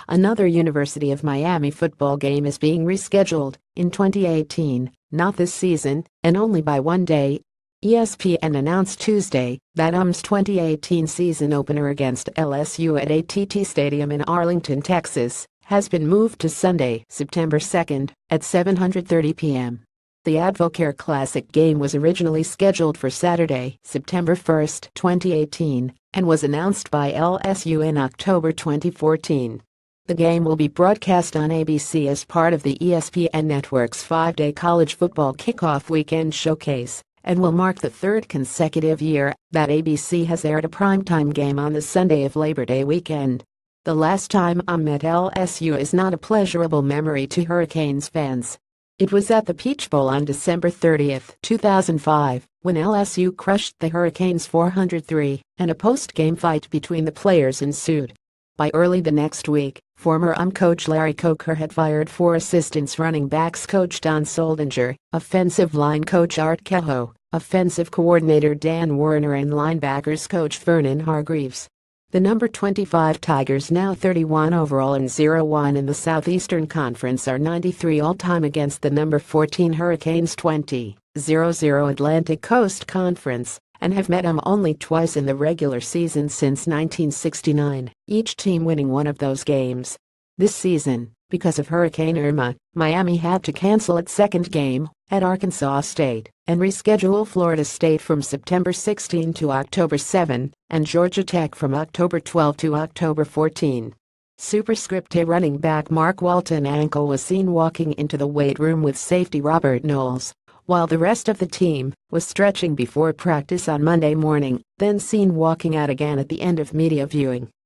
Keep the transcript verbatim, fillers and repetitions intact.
Another University of Miami football game is being rescheduled in twenty eighteen, not this season, and only by one day. E S P N announced Tuesday that A M's twenty eighteen season opener against L S U at A T and amp Stadium in Arlington, Texas, has been moved to Sunday, September second, at seven thirty p m The Advocare Classic game was originally scheduled for Saturday, September first, twenty eighteen, and was announced by L S U in October twenty fourteen. The game will be broadcast on A B C as part of the E S P N Network's five-day college football kickoff weekend showcase, and will mark the third consecutive year that A B C has aired a primetime game on the Sunday of Labor Day weekend. The last time A M at L S U is not a pleasurable memory to Hurricanes fans. It was at the Peach Bowl on December thirtieth, two thousand five, when L S U crushed the Hurricanes four hundred three, and a post-game fight between the players ensued. By early the next week, former A M coach Larry Coker had fired four assistants: running backs coach Don Soldinger, offensive line coach Art Kehoe, offensive coordinator Dan Werner, and linebackers coach Vernon Hargreaves. The number twenty-five Tigers, now thirty-one overall and oh one in the Southeastern Conference, are ninety-three all-time against the number fourteen Hurricanes, twenty oh Atlantic Coast Conference, and have met A M only twice in the regular season since nineteen sixty-nine, each team winning one of those games. This season, because of Hurricane Irma, Miami had to cancel its second game at Arkansas State and reschedule Florida State from September sixteenth to October seventh and Georgia Tech from October twelfth to October fourteenth. Superscript A running back Mark Walton ankle was seen walking into the weight room with safety Robert Knowles, while the rest of the team was stretching before practice on Monday morning, then seen walking out again at the end of media viewing.